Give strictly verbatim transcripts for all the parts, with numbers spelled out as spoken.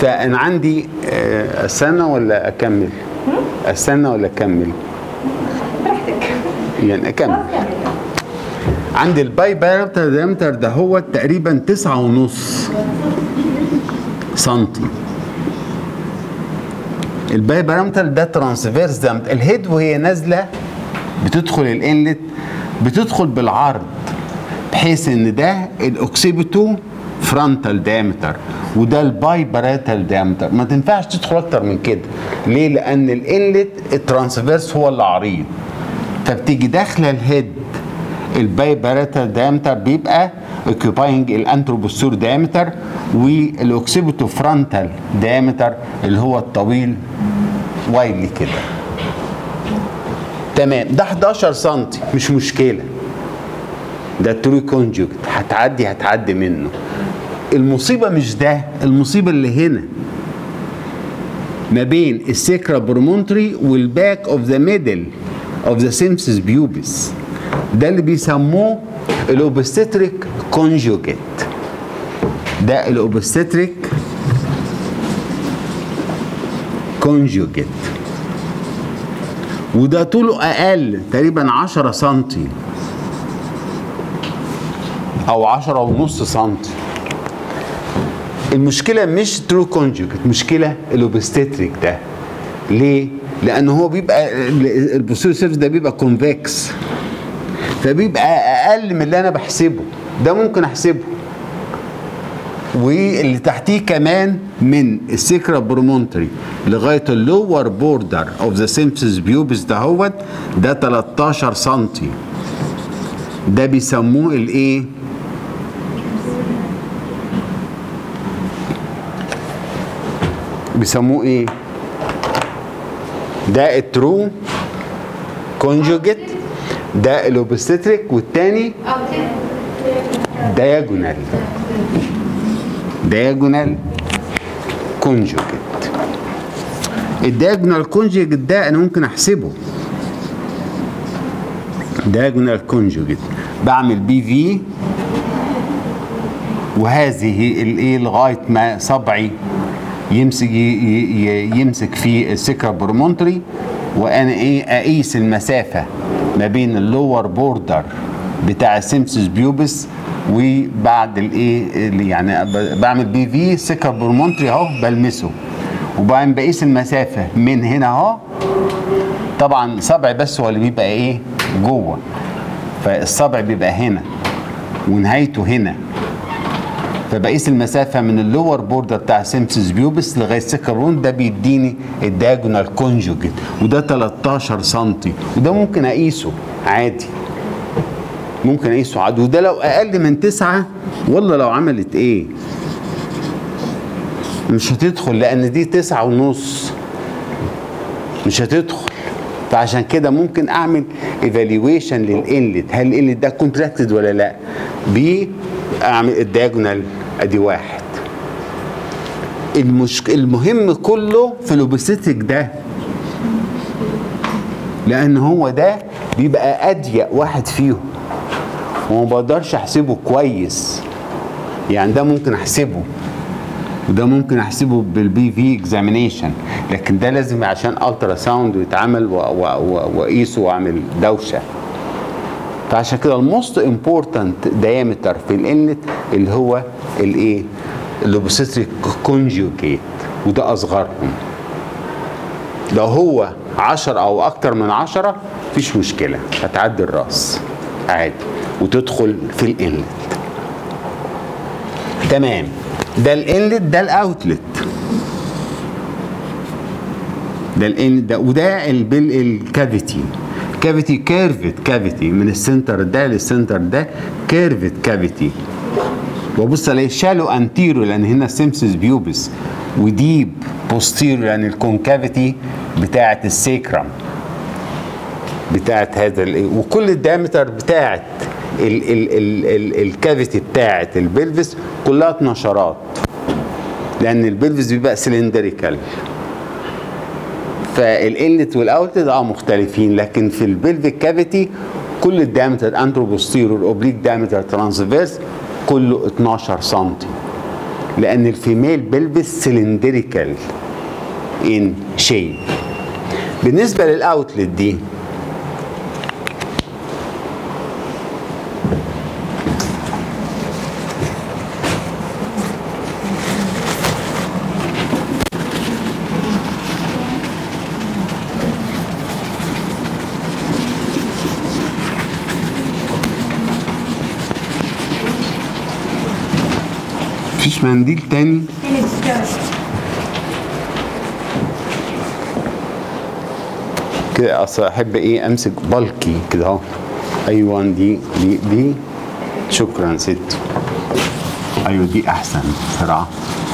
فانا عندي استنى ولا اكمل؟ استنى ولا اكمل؟ براحتك. يعني اكمل. عندي الباي بارامتر دايمتر ده هو تقريبا تسعة ونص سنتي. الباي بارامتر ده ترانسفيرس دايمتر. الهيد وهي نازله بتدخل الانلت بتدخل بالعرض، بحيث ان ده الاوكسيبيتو فرونتال دايمتر وده الباي باراتال دايمتر. ما تنفعش تدخل اكتر من كده. ليه؟ لان الانلت الترانسفيرس هو اللي عريض، فبتيجي داخله الهيد الباي باراتال دايمتر بيبقى اوكيباينج الانتروبوستور دايمتر، والاوكسيبيتو فرونتال دايمتر اللي هو الطويل وايلي كده. تمام. ده حداشر سم مش مشكله، ده ترو كونجوكت، هتعدي هتعدي منه. المصيبه مش ده، المصيبه اللي هنا ما بين السيكرا برومونتري والباك اوف ذا ميدل اوف ذا سيمسس بيوبس، ده اللي بيسموه الاوبستتريك كونجوجيت. ده الاوبستتريك كونجوجيت، وده طوله اقل تقريبا عشرة سم او عشرة ونص سم. المشكله مش ترو كونجوجيت، مشكله الاوبستتريك ده. ليه؟ لان هو بيبقى البوستيريور سيرفيس ده بيبقى كونفكس، فبيبقى اقل من اللي انا بحسبه. ده ممكن احسبه. واللي تحتيه كمان من السيكرا برومونتري لغايه اللور بوردر اوف ذا سيمسس بيوبس دهوت ده تلتاشر سم. ده بيسموه الايه؟ بيسموه ايه؟ ده الترو كونجوجيت، ده الاوبستتريك، والتاني دايجونال دايجونال كونجوجيت. الدايجونال كونجوجيت ده انا ممكن احسبه. دايجونال كونجوجيت بعمل بي في، وهذه الايه لغايه ما صبعي يمسك يمسك في السيكرا برومونتري، وانا ايه اقيس المسافه ما بين اللور بوردر بتاع السيمسس بيوبس وبعد الايه يعني بعمل بي في سيكرا برومونتري اهو بلمسه، وبعدين بقيس المسافه من هنا اهو. طبعا صبعي بس هو اللي بيبقى ايه جوه، فالصبع بيبقى هنا ونهايته هنا، فبقيس المسافه من اللور بوردر بتاع سيمسس بيوبس لغايه سيكرا برومونتري، ده بيديني الدايجونال كونجوجيت، وده تلتاشر سم، وده ممكن اقيسه عادي. ممكن اقيسه عادي، وده لو اقل من تسعة والله لو عملت ايه مش هتدخل، لان دي تسعة ونص مش هتدخل. فعشان كده ممكن اعمل ايفالويشن للانلت، هل الانلت ده كونتراكتد ولا لا، بي اعمل الدايجونال ادي واحد. المشك... المهم كله في الاوبستيك ده، لان هو ده بيبقى اضيق واحد فيهم وما بقدرش احسبه كويس. يعني ده ممكن احسبه وده ممكن احسبه بالبي في اكزامينيشن، لكن ده لازم عشان الترا ساوند ويتعمل واقيسه واعمل دوشه. فعشان كده الموست امبورتنت دايمتر في الانلت اللي هو الايه؟ الاوبستريك كونجوجيت، وده اصغرهم. لو هو عشرة او اكتر من عشرة مفيش مشكله، هتعدي الراس عادي وتدخل في الانلت. تمام. ده الانلت، ده الاوتلت، ده الانلت ده، وده الكافيتي. كافيتي كيرفت كافيتي من السنتر ده للسنتر ده، كيرفت كافيتي. وبص عليه شالو انتيرو لان هنا السيمسس بيوبس، وديب بوستيرو لان الكونكافيتي بتاعه السيكرم بتاعه هذا ال... وكل الدايمتر بتاعه الكافيتي بتاعه البلفس كلها اتناشرات، لان البلفس بيبقى سلندريكال. فالانلت والاوتلت اه مختلفين، لكن في البلفيك كافيتي كل الدايمتر انترو بوستيرور اوبليك دايمتر ترانسفيرس كله اتناشر سم. لان الفيميل بلبس سلندريكال ان شيب. بالنسبه للاوتلت دي مفيش منديل تاني؟ كده اصل احب ايه امسك بالكي كده اهو. ايوه دي دي دي شكرا ست. ايوه دي احسن بسرعه.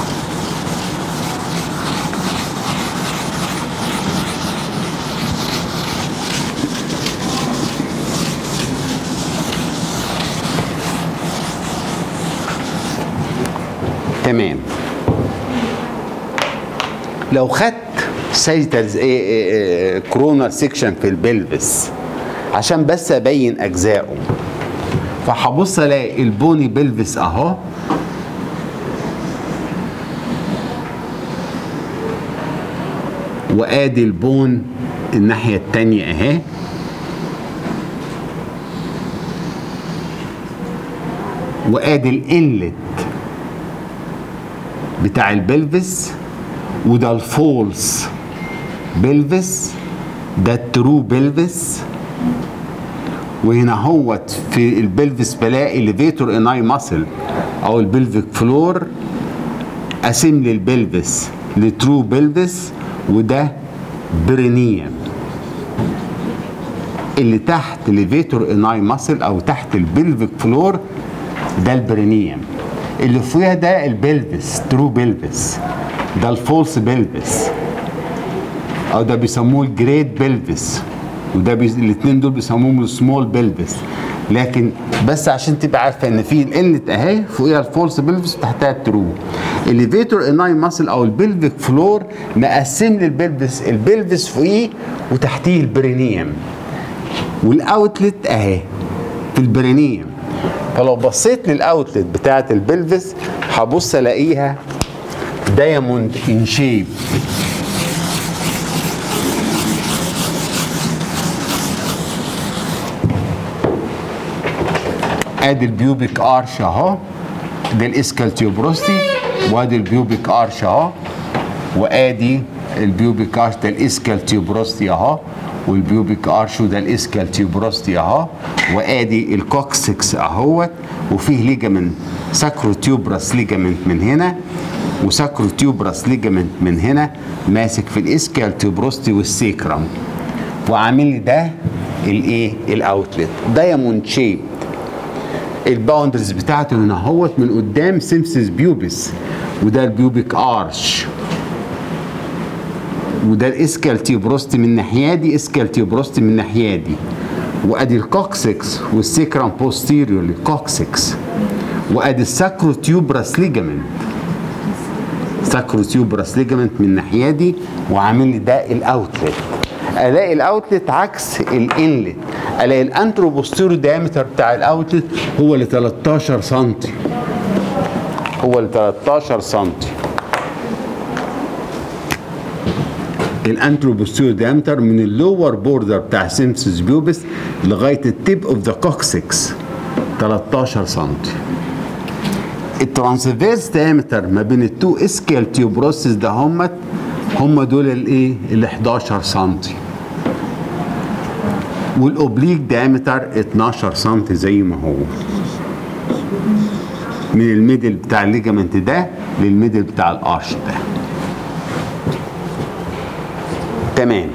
تمام. لو خدت سيتلز كرونال سيكشن في البلفس عشان بس ابين اجزائه، فهبص الاقي البوني بلفس اهو، وادي البون الناحيه التانيه اهي، وادي الانلت بتاع البلفس، وده الفولس بلفس، ده الترو بلفس. وهنا هوت في البلفس بلاقي ليفيتور اناي ماسل او البلفيك فلور قاسم لي البلفس لترو بلفس، وده برينيوم. اللي تحت ليفيتور اناي ماسل او تحت البلفيك فلور ده البرينيوم. اللي فوقها ده البلفس ترو بلفس، ده الفولس بلفس او ده بيسموه الجريت بلفس، وده بي... الاثنين دول بيسموهم السمول بلفس. لكن بس عشان تبقى عارفه ان في الانلت اهي فوقيها الفولس بلفس وتحتها الترو. الليفيتور اناي ماسل او البلفيك فلور مقسم لي البلفس، البلفس فوقيه وتحتيه البرينيوم، والاوتلت اهي في البرينيوم. فلو بصيت للاوتلت بتاعه البلفس هبص الاقيها دايموند ان شيب. ادي البيوبيك ارش اهو، ده الاسكال تيوبروستي، وادي البيوبيك ارش اهو، وادي البيوبيك ارش ده الاسكال تيوبروستي اهو، والبيوبيك ارش وده الاسكال تيوبروستي اهو، وادي الكوكسكس اهوت، وفيه ليجامنت ساكرو تيوبراس ليجامنت من هنا، وساكرو تيوبراس ليجامنت من هنا ماسك في الاسكال تيوبروستي والسيكرم، وعامل لي ده الايه الاوتلت دايموند شيب. الباوندرز بتاعته هنا اهوت من قدام سيمسيس بيوبس، وده البيوبيك ارش، وده الاسكال تيوبروستي من الناحيه دي، اسكال تيوبروستي من الناحيه دي، وادي الكوكسكس والسيكرام بوستيريور للكوكسكس، وادي الساكرو تيوبراس ليجامنت، ساكرو تيوبراس ليجامنت من الناحيه دي، وعامل لي ده الاوتلت. الاقي الاوتلت عكس الانلت، الاقي الانترو بوستيريور دايمتر بتاع الاوتلت هو اللي تلتاشر سم، هو اللي تلتاشر سم. الانترو بوستيريور دايمتر من اللور بوردر بتاع سيمسيس بيوبس لغايه التيب اوف ذا كوكسكس تلتاشر سم. الترانسفيرس دايمتر ما بين التو اسكال تيوبروسيس ده هم هم دول الايه ال حداشر سم، والاوبليك دايمتر اتناشر سم زي ما هو، من الميدل بتاع الليجامنت ده للميدل بتاع الارش ده. تمام.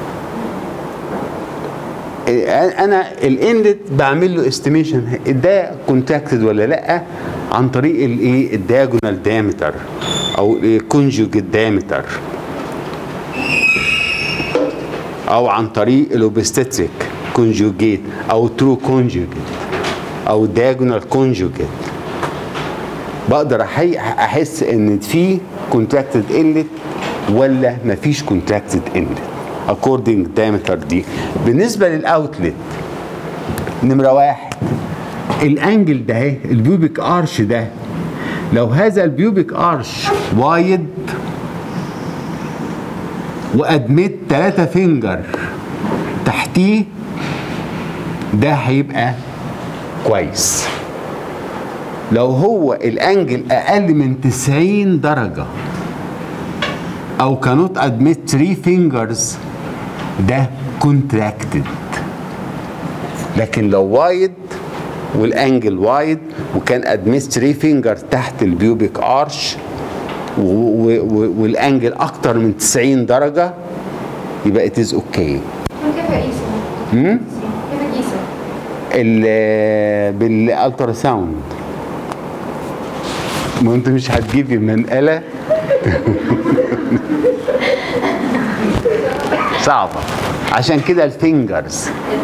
انا الانلت بعمل له استيميشن ده كونتاكتد ولا لا عن طريق الايه الدياجونال دايمتر او الكونجوجيت دايمتر، او عن طريق الاوبستاتريك كونجوجيت او ترو كونجوجيت او دياجونال كونجوجيت. بقدر احس ان في كونتراكتد انلت ولا مفيش كونتراكتد انلت اكوردنج دايمتر دي. بالنسبه للاوتلت نمره واحد، الانجل ده اهي البيوبيك ارش ده لو هذا البيوبيك ارش وايد وادمت ثلاثة فينجر تحتيه، ده هيبقى كويس. لو هو الانجل اقل من تسعين درجة او كانوت ادمت ثلاثة فينجرز، ده كونتراكتد. لكن لو وايد والانجل وايد وكان ادمت ثلاثة فينجر تحت البيوبيك ارش والانجل اكتر من تسعين درجة، يبقى اتز اوكي. كيف اقيسه؟ امم كيف اقيسه؟ بالالترا ساوند. ما انت مش هتجيبي منقله صعبه. عشان كده الفينجرز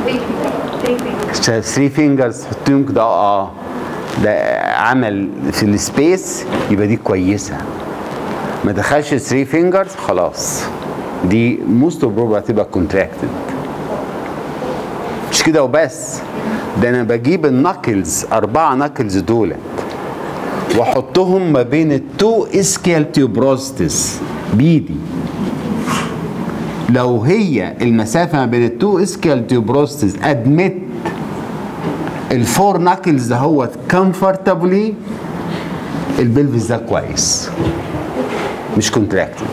ثلاثة فينجرز حطيهم كده. اه ده عمل في السبيس، يبقى دي كويسه. ما دخلش ثلاثة فينجرز خلاص، دي موست بروبا هتبقى كونتراكتد. مش كده وبس، ده انا بجيب الناكلز، اربعه ناكلز دولت واحطهم ما بين التو اسكيال تيوبروستس بايدي. لو هي المسافه ما بين التو اسكيال تيوبروستس ادمت الفور ناكلز دهوت كومفورتابلي، البلفس ده كويس مش كونتراكتد.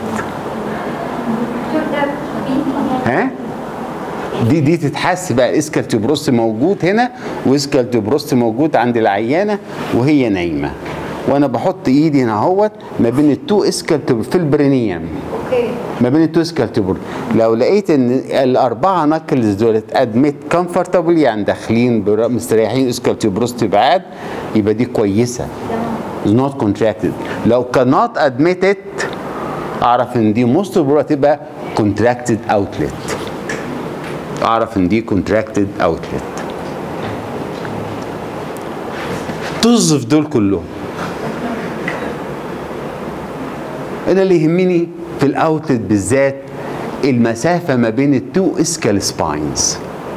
ها دي دي تتحس بقى. اسكال تيوبروست موجود هنا واسكال تيوبروست موجود عند العيانه وهي نايمه، وانا بحط ايدي هنا اهوت ما بين التو اسكال في البرينيوم، اوكي، ما بين التو اسكال تيوبروست. لو لقيت ان الاربعه ناكلز دول ادمت كومفورتابل، يعني داخلين مستريحين اسكال تيوبروست بعاد، يبقى دي كويسه not contracted. لو cannot admitted اعرف ان دي most probably تبقى contracted outlet. اعرف ان دي contracted outlet. طز في دول كلهم. انا اللي يهمني في الاوتلت بالذات المسافه ما بين التو اسكال سباينز.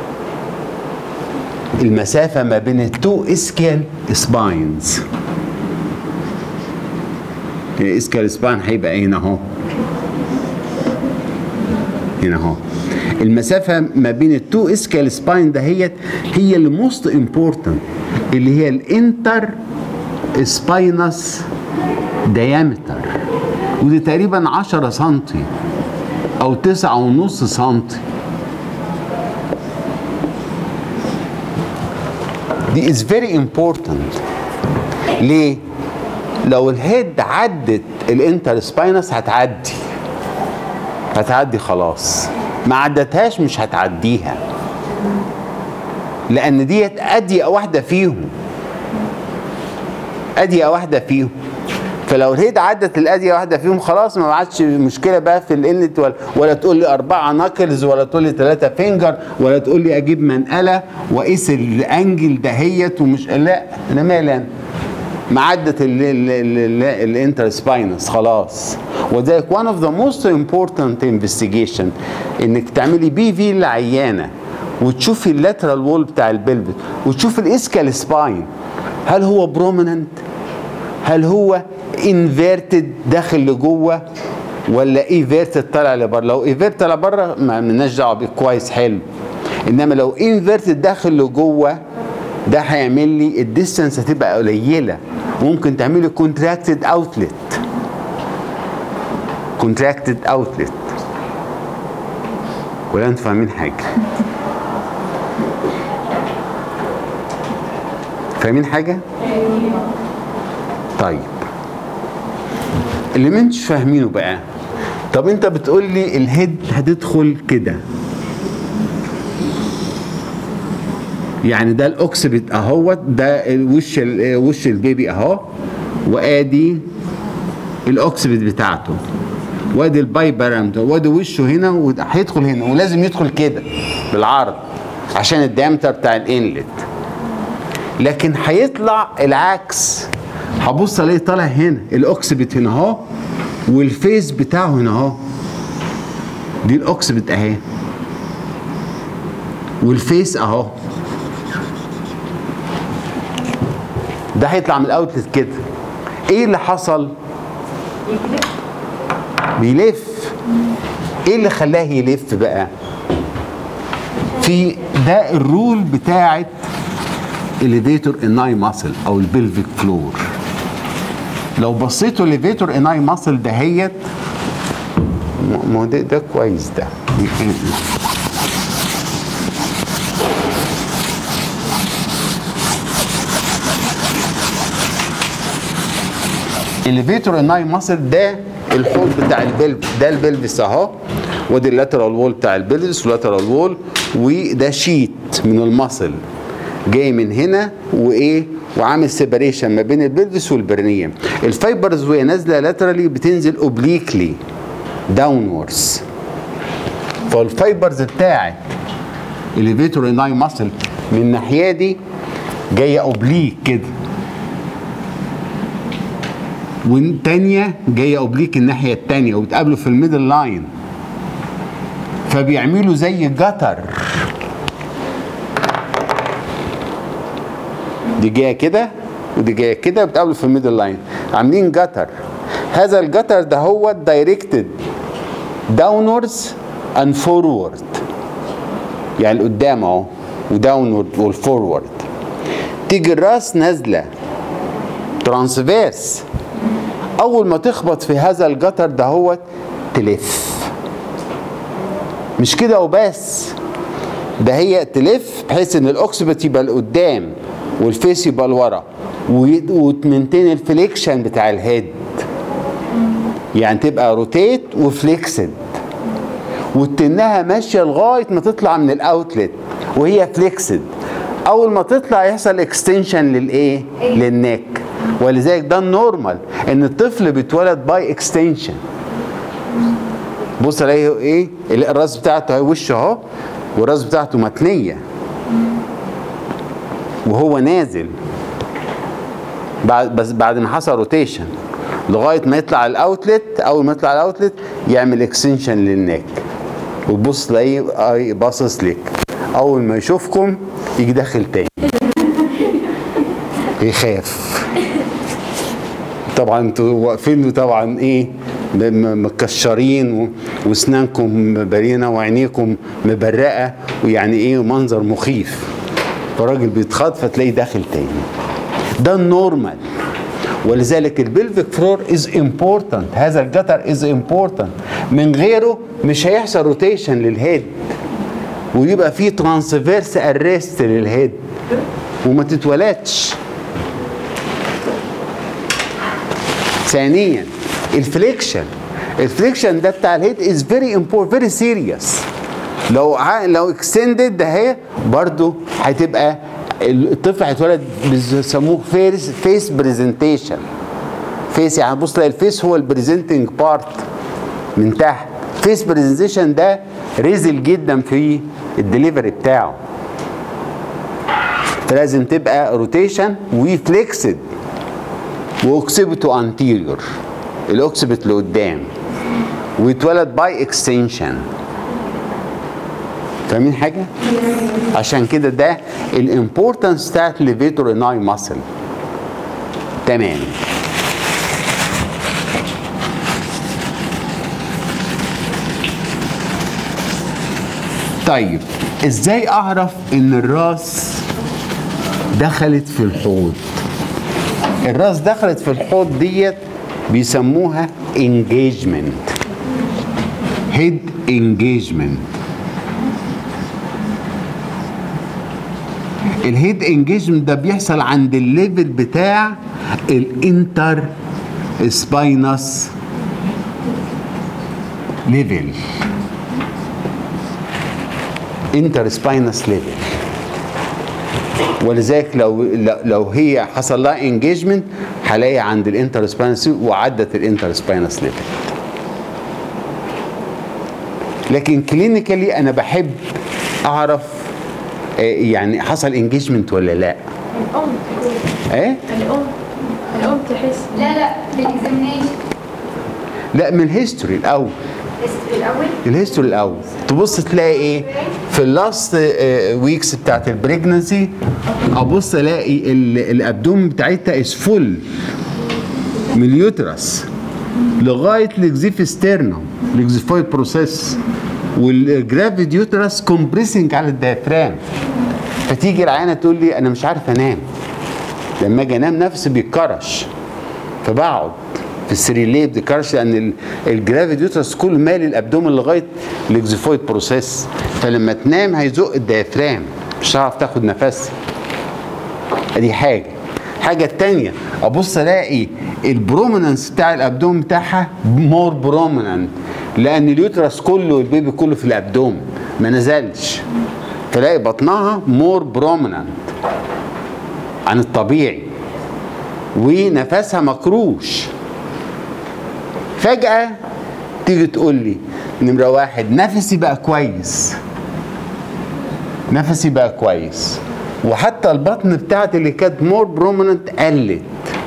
المسافه ما بين التو اسكال سباينز. الاسكال سباين هيبقى هنا اهو، هنا اهو. المسافه ما بين التو اسكال سباين دهيت هي اللي موست امبورتنت، اللي هي الانتر سباينس دايمتر، ودي تقريبا عشرة سنتي او تسعة ونص سنتي. دي is very important. ليه؟ لو الهيد عدت الانتر سباينس هتعدي هتعدي خلاص، ما عدتهاش مش هتعديها، لان ديت اضيق واحده فيهم، اضيق واحده فيهم. فلو الهيد عدت الاضيق واحده فيهم خلاص ما عادش مشكله بقى في الانلت، ولا, ولا تقول لي اربعه ناكلز، ولا تقول لي ثلاثه فينجر، ولا تقول لي اجيب منقله واقيس الانجل دهيت ومش، لا انا مالي انا. معدت الانتر سباينس خلاص. وذلك one of the most important investigation انك تعملي بي في للعيانه وتشوفي اللاترال وول بتاع البلفس وتشوفي الاسكال سباين، هل هو بروميننت، هل هو انفيرتد داخل لجوه، ولا ايفيرتد طالع لبره. لو ايفيرتد طالع بره ما لناش دعوه بيه، كويس حلو. انما لو انفيرتد داخل لجوه ده هيعمل لي الديستانس هتبقى قليله، ممكن تعملي كونتراكتد اوتلت. كونتراكتد اوتلت. ولا انتوا فاهمين حاجه؟ فاهمين حاجه؟ طيب اللي ما انتش فاهمينه بقى، طب انت بتقول لي الهيد هتدخل كده، يعني ده الاوكسبت اهوت، ده وش وش البيبي اهو، وادي الاوكسبت بتاعته، وادي الباي بارامتر، وادي وشه هنا، وهيدخل هنا، ولازم يدخل كده بالعرض عشان الديامتر بتاع الانلت. لكن هيطلع العكس، هبص الاقي طالع هنا الاوكسبت هنا اهو، والفيس بتاعه هنا اهو، دي الاوكسبت اهي، والفيس اهو. ده هيطلع من الاوتلت كده. ايه اللي حصل؟ بيلف. ايه اللي خلاه يلف بقى؟ في ده الرول بتاعت elevator اناي ماسل او البلفيك فلور. لو بصيتوا elevator اناي ماسل دهيت، ما هو ده, ده كويس. ده elevator اناي ماسل ده الحوض بتاع البلف. ده البلفس اهو، ودي اللاترال وول بتاع البلفس واللاترال وول، وده شيت من المصل جاي من هنا وايه وعامل سيباريشن ما بين البلفس والبرنيم. الفايبرز وهي نازله لاترالي بتنزل اوبليكلي داونورز. فالفايبرز بتاعت اليفيتور اناي ماسل من الناحيه دي جايه اوبليك كده، والتانيه جايه اوبليك الناحيه التانيه، وبتقابلوا في الميدل لاين، فبيعملوا زي جتر. دي جايه كده ودي جايه كده، بتقابلوا في الميدل لاين، عاملين جتر. هذا الجتر ده هو دايركتد داونورز اند فورورد، يعني لقدام اهو وداونورد والفورورد. تيجي الراس نازله ترانسفيرس، اول ما تخبط في هذا الجتر ده هو تلف. مش كده وبس، ده هي تلف بحيث ان الاوكسبت يبقى لقدام والفيس يبقى لورا، وتمنتين الفليكشن بتاع الهيد، يعني تبقى روتيت وفليكسد، وتنها ماشيه لغايه ما تطلع من الاوتلت وهي فليكسد. اول ما تطلع يحصل اكستنشن للايه؟ للنك. ولذلك ده النورمال ان الطفل بيتولد باي اكستنشن. بص الاقيه ايه؟ الراس بتاعته وشه اهو، والراس بتاعته متنيه وهو نازل بعد بس بعد ما حصل روتيشن لغايه ما يطلع الاوتلت. اول ما يطلع الاوتلت يعمل اكستنشن للنك، وتبص تلاقيه باصص لك. اول ما يشوفكم يجي داخل تاني يخاف. طبعا انتوا واقفين طبعا ايه مكشرين واسنانكم مبرينه وعينيكم مبرقه، ويعني ايه منظر مخيف. فالراجل بيتخض فتلاقيه داخل تاني. ده النورمال. ولذلك البلفيك فلور از امبورتنت، هذا الجتر از امبورتنت. من غيره مش هيحصل روتيشن للهيد، ويبقى فيه ترانسفيرس اريست للهيد وما تتولدش. ثانيا الفليكشن. الفليكشن ده بتاع الهيد از فيري امبورتنت، فيري سيريس. لو لو اكستندد ده هي برضه هتبقى الطفل هيتولد بيسموه فيس فيس برزنتيشن. فيس يعني بص تلاقي الفيس هو البريزنتنج بارت من تحت. فيس برزنتيشن ده ريزل جدا في الدليفري بتاعه، فلازم تبقى روتيشن وفليكسد واوكسيبيتو انتيريور، الاوكسيبيت لقدام، ويتولد باي اكستنشن. فاهمين حاجه؟ عشان كده ده الامبورتنس بتاعت الليفيتور اناي ماسل. تمام. طيب ازاي اعرف ان الراس دخلت في الحوض؟ الراس دخلت في الحوض ديت بيسموها engagement، head engagement. الهيد انجيجمنت ده بيحصل عند الليفل بتاع الانتر سباينس ليفل، انتر سباينس ليفل. ولذلك لو لو هي حصل لها انجيجمنت هلاقي عند الانتر سباينس وعدت الانتر سباينس ليفل. لكن كلينيكالي انا بحب اعرف يعني حصل انجيجمنت ولا لا. الام ايه الام الام تحس. لا لا بالاكزامينيشن. لا من الهيستوري الاول. الهيستوري الاول الهيستوري الاول تبص تلاقي ايه في اللاست ويكس بتاعت البريجنسي. ابص الاقي الابدوم بتاعتها از فول من اليوترس لغايه الاكزيفسترنم الاكزيفويد بروسيس، والجرافيد يوترس كومبريسنج على الديافرام. فتيجي العيانه تقول لي انا مش عارف انام، لما اجي انام نفسي بيتكرش، فبقعد في السرير. ليه بيتكرش؟ لان الجرافيد يوترس كله مالي الابدومن لغايه الاكزيفويد بروسيس، فلما تنام هيزق الديافرام مش هتعرف تاخد نفسك. ادي حاجه. الحاجه الثانيه ابص الاقي البروميننس بتاع الابدومن بتاعها مور بروميننت، لان اليوترس كله والبيبي كله في الابدومن ما نزلش، تلاقي بطنها مور بروميننت عن الطبيعي ونفسها مكروش. فجأة تيجي تقول لي نمرة واحد نفسي بقى كويس، نفسي بقى كويس، وحتى البطن بتاعتي اللي كانت مور بروميننت قلت.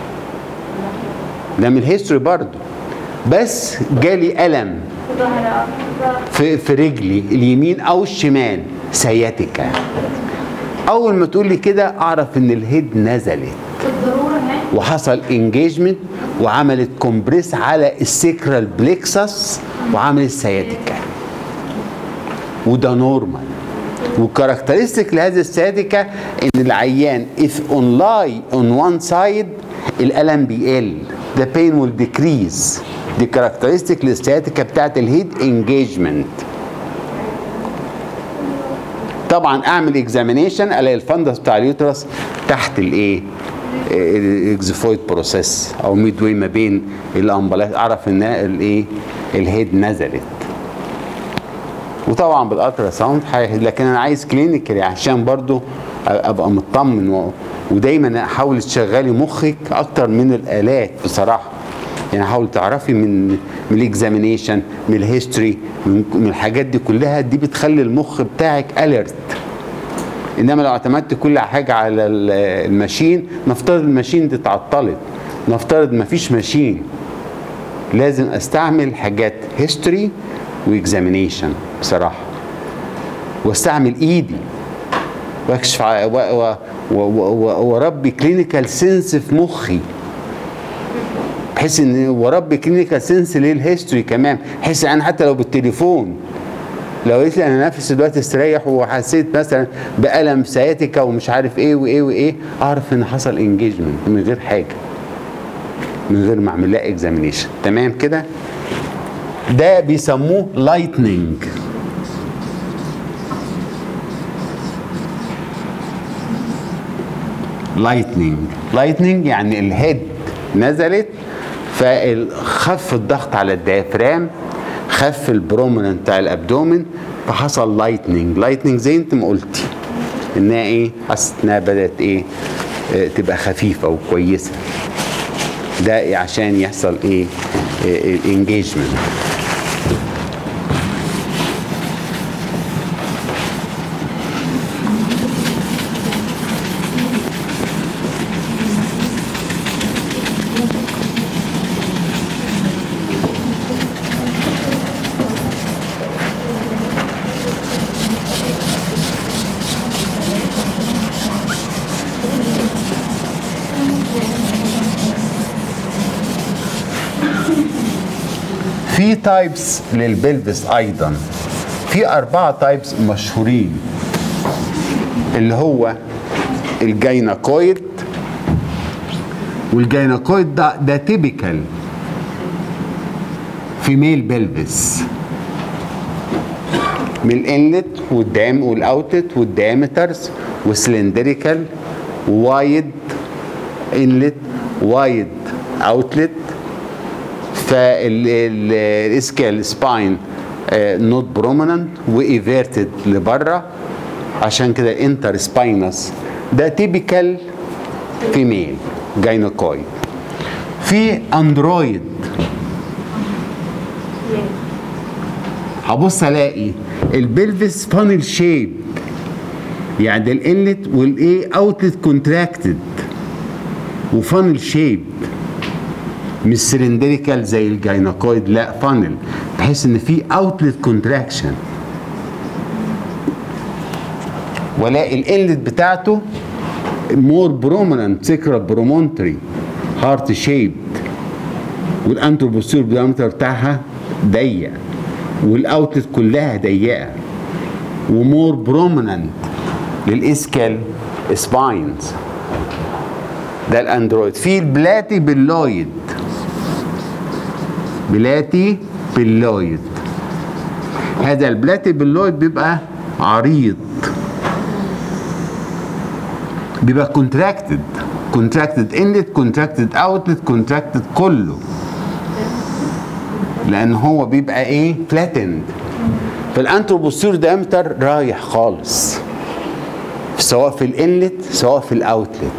ده من الهيستوري برضو. بس جالي ألم في في رجلي اليمين أو الشمال، سياتيكا. أول ما تقول لي كده أعرف إن الهيد نزلت وحصل انجيجمنت وعملت كومبريس على السيكرال بليكسس وعملت سياتيكا، وده نورمال. والكاركترستيك لهذه السياتيكا ان العيان if on lie on one side الالم بيقل، the pain will decrease. دي كاركترستيك للسياتيكا بتاعت الهيد انجيجمنت. طبعا اعمل اكزامينيشن الاقي الفندس بتاع اليوترس تحت الايه؟ الاكزيفويد بروسيس او ميد واي ما بين الامبلاس، اعرف ان الايه؟ الهيد نزلت. وطبعا بالالترا ساوند، لكن انا عايز كلينيكالي عشان برضو ابقى مطمن، و... ودايما احاول تشغلي مخك اكتر من الالات بصراحه. يعني حاول تعرفي من من الاكزامينيشن، من الهيستوري، من... من الحاجات دي كلها، دي بتخلي المخ بتاعك اليرت. انما لو اعتمدت كل حاجه على الماشين، نفترض الماشين دي اتعطلت، نفترض مفيش ماشين، لازم استعمل حاجات هيستوري واكزامينيشن بصراحه، واستعمل ايدي واكشف واربي كلينيكال سنس في مخي، بحيث ان وربي كلينيكال سنس للهيستوري كمان، بحيث انا حتى لو بالتليفون لو قلت لي انا نفسي دلوقتي استريح وحسيت مثلا بالم سياتيكا ومش عارف ايه وايه وايه، اعرف ان حصل انجيجمنت من غير حاجه، من غير ما اعمل لها اكزامينيشن. تمام كده؟ ده بيسموه لايتنينج. لايتنينج لايتنينج يعني الهيد نزلت، فخف الضغط على الديافرام، خف البروميننت بتاع الابدومن، فحصل لايتنينج. لايتنينج زي انت ما قلتي انها ايه؟ حست انها بدات ايه؟ اه تبقى خفيفه وكويسه. ده عشان يحصل ايه؟ الانجيجمنت. في تايبس للبلفس ايضا، في اربعه تايبس مشهورين، اللي هو الجايناكويد. والجايناكويد ده ده تيبيكال فيميل بلفس، من الانلت والدام والاوتلت والديامترز والسلندريكال ووايد انلت وايد اوتلت. فالاسكيال سباين نوت بروميننت وايفيرتد لبره، عشان كده انتر سباينس. ده تيبيكال فيميل جاينوكويد. في اندرويد هبص الاقي البلفس فانل شيب، يعني الانلت والايه اوتلت كونتراكتد وفانل شيب، مش سلندريكال زي الجاينوكويد، لا فانل، بحيث ان في اوتلت كونتراكشن. ولاقي الانلت بتاعته مور بروميننت سيكرال برومونتري هارت شيب، والانتروبوستيريور دايمتر بتاعها ضيق، والاوتلت كلها ضيقه، ومور بروميننت للاسكال سباينز. ده الاندرويد. في البلاتي بيلويد، بلاتي بيلويد. هذا البلاتي بيلويد بيبقى عريض، بيبقى كونتراكتد، كونتراكتد انلت، كونتراكتد اوتلت، كونتراكتد كله، لان هو بيبقى ايه؟ فلاتند. فالانتروبوستيريور دايمتر رايح خالص، سواء في الانلت سواء في الاوتلت،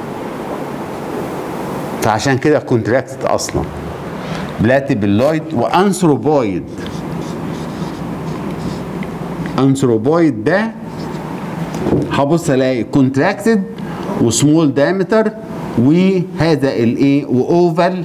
فعشان كده كونتراكتد اصلا. بلاتي بيلويد وانثروبويد. انثروبويد ده هبص الاقي كونتراكتد وسمول دايمتر، وهذا الايه؟ واوفال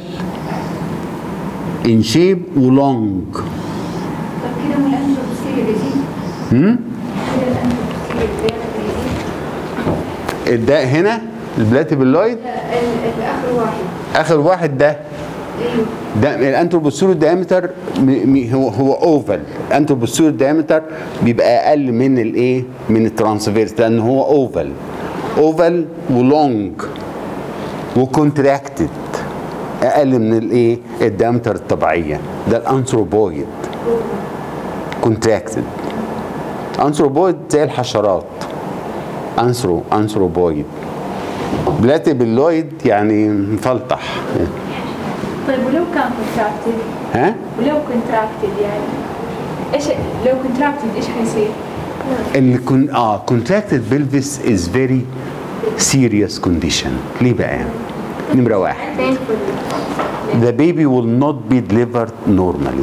ان شيب ولونج. طب كده من الانتروبوستيريور يزيد؟ هم؟ كده الانتروبوستيريور يزيد؟ ده هنا البلاتي بيلويد اخر واحد. اخر واحد ده ايوه. ده الانتروبوستيريور دايمتر هو هو اوفال. الانتروبوستيريور دايمتر بيبقى اقل من الايه؟ من الترانسفيرس، لان هو اوفال، اوفال ولونج وكونتراكتد، اقل من الايه؟ الدايمتر الطبيعيه. ده الانثروبويد كونتراكتد. انثروبويد زي الحشرات، انثرو انثروبويد. بلاتي بيلويد يعني مفلطح. طيب ولو كان كونتراكتد؟ ها؟ ولو كونتراكتد يعني ايش لو كونتراكتد ايش حيصير؟ اللي كن اه كونتراكتد بلفيس از فيري سيريس كونديشن. ليه بقى؟ نمره واحد، the baby will not be delivered normally.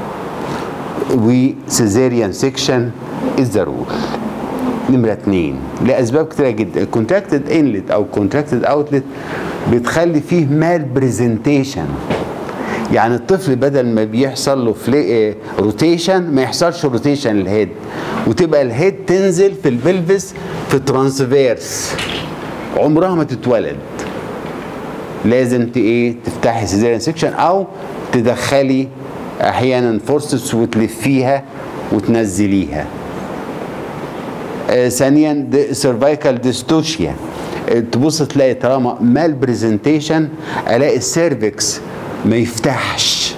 و cesarean section is the rule. نمره اتنين، لاسباب كتيره جدا. الكونتراكتد انلت او كونتراكتد اوتلت بتخلي فيه مال بريزنتيشن، يعني الطفل بدل ما بيحصل له فلي روتيشن ما يحصلش روتيشن للهيد، وتبقى الهيد تنزل في البلفس في ترانسفيرس، عمرها ما تتولد. لازم ت ايه؟ تفتحي سيزاريان سيكشن او تدخلي احيانا فورسس وتلفيها وتنزليها. آه ثانيا سيرفايكال ديستوشيا، تبص تلاقي طالما مال بريزنتيشن الاقي السيرفكس ما يفتحش.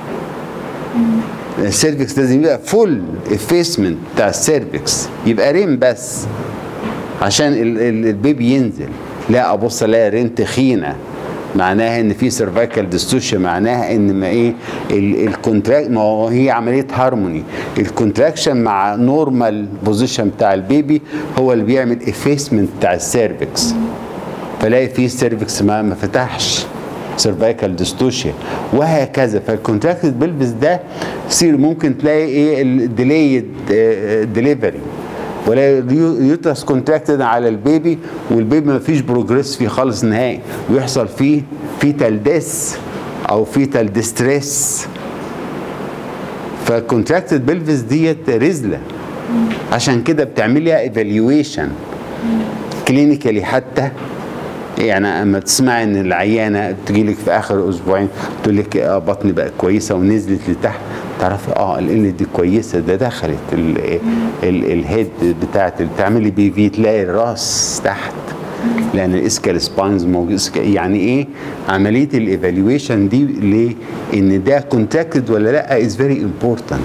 السيرفكس لازم يبقى فول افيسمنت بتاع السيرفكس، يبقى ريم بس عشان البيبي ينزل. لا ابص الاقي ريم تخينه، معناها ان في سيرفايكال ديستوشيا، معناها ان ما ايه الكونتراكت، ما هو هي عمليه هارموني. الكونتراكشن مع نورمال بوزيشن بتاع البيبي هو اللي بيعمل افيسمنت بتاع السيرفكس، فلاقي في السيرفكس ما ما فتحش، سيرفايكال ديستوشيا وهكذا. فالكونتراكتد بلفس ده يصير ممكن تلاقي ايه؟ الديليد ديليفري، ولا يوترس كونتراكتد على البيبي والبيبي ما فيش بروجريس فيه خالص نهائي، ويحصل فيه فيتال ديس او فيتال ديستريس. فالكونتراكتد بلفس ديت رزله، عشان كده بتعمليها ايفالويشن كلينيكالي. حتى يعني اما تسمعي ان العيانه بتجي لك في اخر اسبوعين تقول لك اه بطني بقت كويسه ونزلت لتحت، تعرفي اه ال دي كويسه، ده دخلت الهيد بتاعت، تعملي بي في تلاقي الراس تحت، لان الاسكال سباينز موجود. يعني ايه عمليه الايفالويشن دي؟ ليه؟ ان ده كونتراكتد ولا لا از فيري امبورتنت.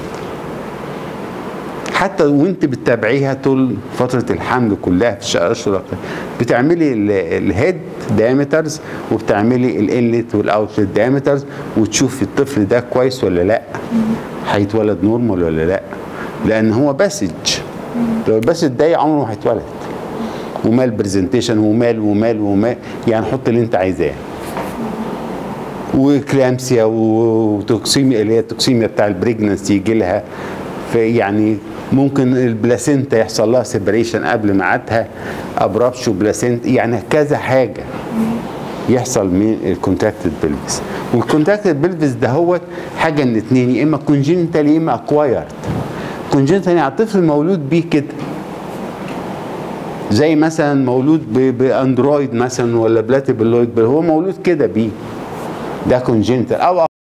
حتى وانت بتتابعيها طول فتره الحمل كلها في الاشهر بتعملي الهيد دايمترز وبتعملي الانلت والاوتلت دايمترز، وتشوفي الطفل ده كويس ولا لا، هيتولد نورمال ولا لا، لان هو باسج. لو الباسج ده عمره ما هيتولد. ومال برزنتيشن ومال ومال ومال، يعني حط اللي انت عايزاه. وكلامسيا وتوكسيميا اللي هي التوكسيميا بتاع البريجننسي يجي لها، يعني ممكن البلاسينتا يحصل لها سيبريشن قبل ميعادها، ابرابشو بلاسينتا، يعني كذا حاجه يحصل من الكونتراكتد بلفس. والكونتراكتد بلفس ده هو حاجه من اتنين، يا اما كونجينيتال يا اما اكوايرد. كونجينيتال يعني الطفل مولود بيه كده، زي مثلا مولود باندرويد مثلا ولا بلاتي بلويد، هو مولود كده بيه، ده كونجينيتال. او